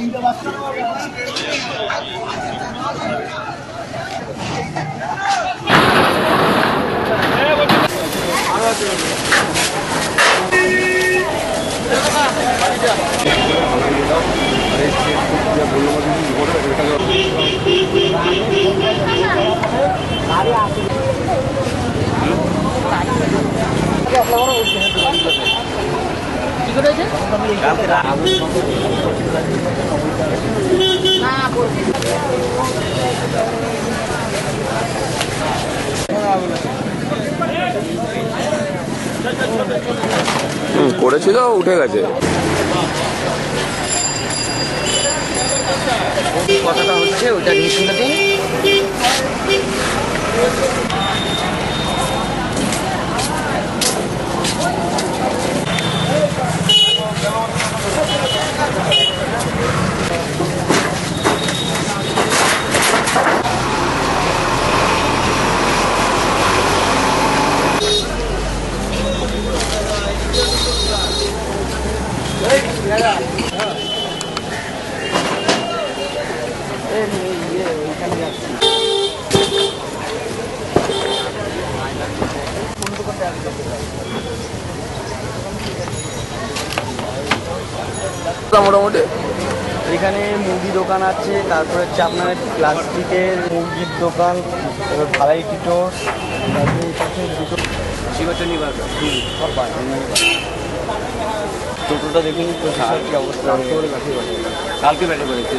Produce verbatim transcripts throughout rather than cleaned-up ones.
করেছিল উঠে গেছে। কথাটা হচ্ছে ওটা নিয়ে শুনে দিন। মোটামুটি এখানে মুরগি দোকান আছে, তারপরে হচ্ছে আপনার প্লাস্টিকের মুরগির দোকান, ভ্যারাইটি টোস্ট, টোটোটা দেখুন কি অবস্থা। কালকে ব্যাটে করেছে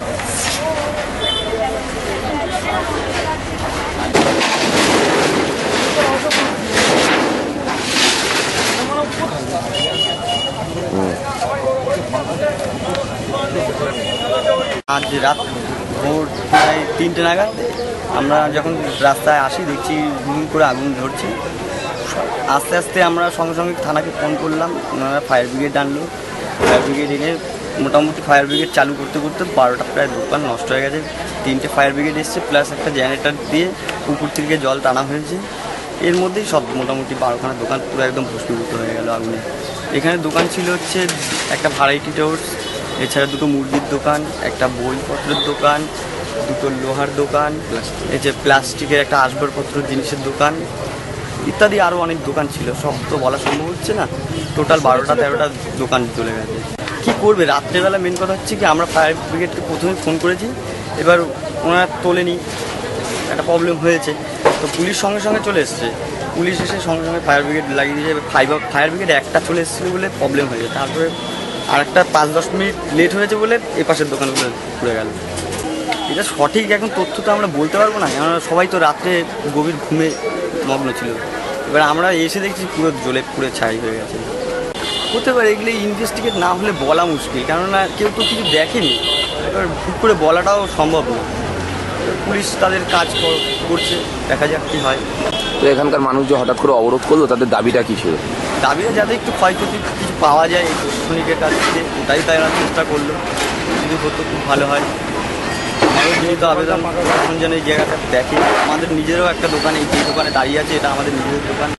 আজ রাত ভোর প্রায় তিনটে নাগাদ আমরা যখন রাস্তায় আসি দেখছি হুম করে আগুন ধরছে। আস্তে আস্তে আমরা সঙ্গে সঙ্গে থানাকে ফোন করলাম, ওনারা ফায়ার ব্রিগেড আনলো। ফায়ার ব্রিগেড এনে মোটামুটি ফায়ার ব্রিগেড চালু করতে করতে বারোটা প্রায় দোকান নষ্ট হয়ে গেছে। তিনটে ফায়ার ব্রিগেড এসছে, প্লাস একটা জেনারেটর দিয়ে পুকুর থেকে জল টানা হয়েছে। এর মধ্যেই সব মোটামুটি বারোখানা দোকান পুরো একদম ভস্মীভূত হয়ে গেল আগুনে। এখানে দোকান ছিল হচ্ছে একটা ভ্যারাইটি টোস্ট, এছাড়া দুটো মুরগির দোকান, একটা বইপত্রের দোকান, দুটো লোহার দোকান, এই যে প্লাস্টিকের একটা আসবাবপত্র জিনিসের দোকান ইত্যাদি আরও অনেক দোকান ছিল। সব তো বলা সম্ভব হচ্ছে না। টোটাল বারোটা তেরোটা দোকান চলে গেছে। কী করবে রাত্রেবেলা? মেন কথা হচ্ছে কি আমরা ফায়ার ব্রিগেডকে প্রথমে ফোন করেছি, এবার ওনারা তোলেনি, একটা প্রবলেম হয়েছে। তো পুলিশ সঙ্গে সঙ্গে চলে এসছে, পুলিশ এসে সঙ্গে সঙ্গে ফায়ার ব্রিগেড লাগিয়ে দিয়েছে। ফাইবার ফায়ার ব্রিগেড একটা চলে এসেছিলো বলে প্রবলেম হয়েছে, তারপরে আর একটা পাঁচ দশ মিনিট লেট হয়েছে বলে এ পাশের দোকানগুলো ঘুরে গেল। এটা সঠিক এখন তথ্য তো আমরা বলতে পারবো না, কেননা সবাই তো রাত্রে গভীর ঘুমে মগ্ন ছিল। এবার আমরা এসে দেখছি পুরো জ্বলে পুরো ছাই হয়ে গেছে। হতে পারে এগুলো ইনভেস্টিগেট না হলে বলা মুশকিল, কেননা কেউ তো কিছু দেখেনি। এবার ভুল করে বলাটাও সম্ভব না। পুলিশ তাদের কাজ করছে, দেখা যাক কী হয়। তো এখানকার মানুষ যে হঠাৎ করে অবরোধ করলো, তাদের দাবিটা কী ছিল? দাবিটা যাতে একটু ক্ষয়ক্ষতি কিছু পাওয়া যায় এই প্রশাসনিকের কাছ থেকে, ওটাই তারা চেষ্টা করলো। যদি হতো খুব ভালো হয়। আমারও যেহেতু আবেদন প্রশাসন যেন এই জায়গাটা দেখে। আমাদের নিজেরও একটা দোকান, এই যে দোকানে দাঁড়িয়ে আছে এটা আমাদের নিজেদের দোকান।